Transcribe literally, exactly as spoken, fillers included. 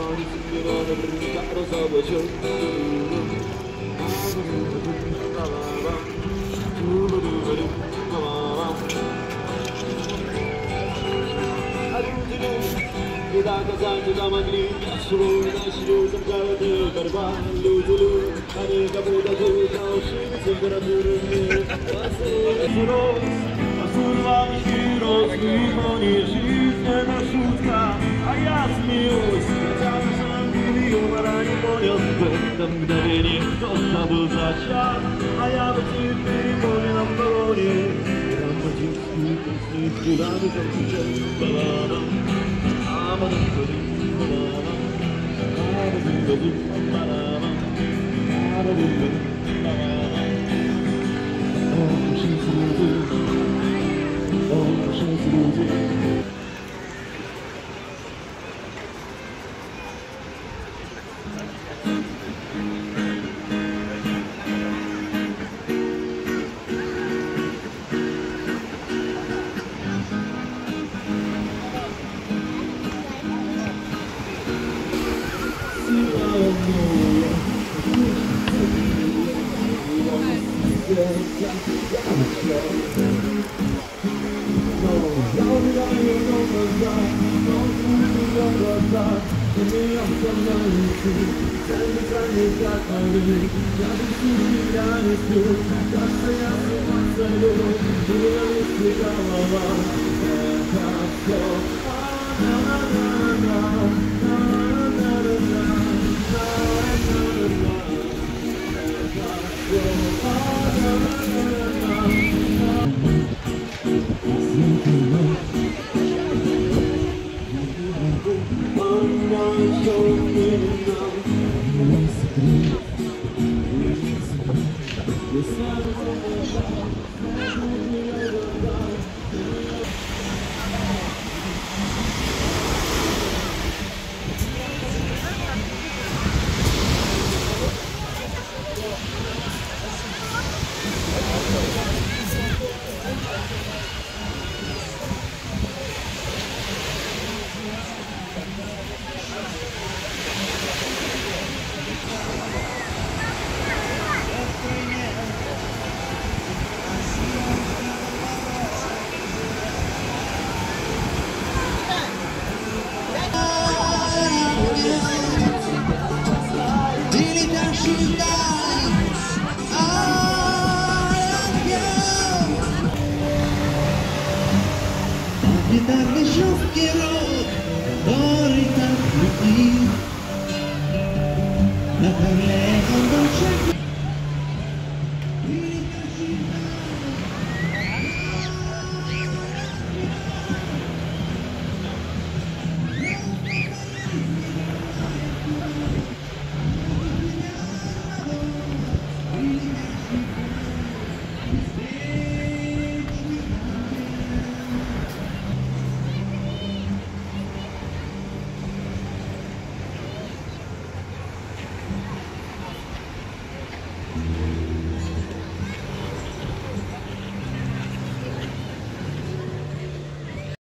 Мира наверняка разоблачен. И до конца туда могли свой начали замкнуть борьба. Люди, они как будто тут научились температуры мира. Survali heroes, wychonie жизненная шутка, а я смеюсь, хотя на самом деле юмора не понял. В это мгновение кто-то был зачат, а я в эти перепоне на погоне. Романтические песни с гудами, как сейчас, балада. А потом ходим, балада. А потом ходим, балада. А потом ходим, балада. О, жизнь люди. Oh, she's losing. Гитарный жесткий рок.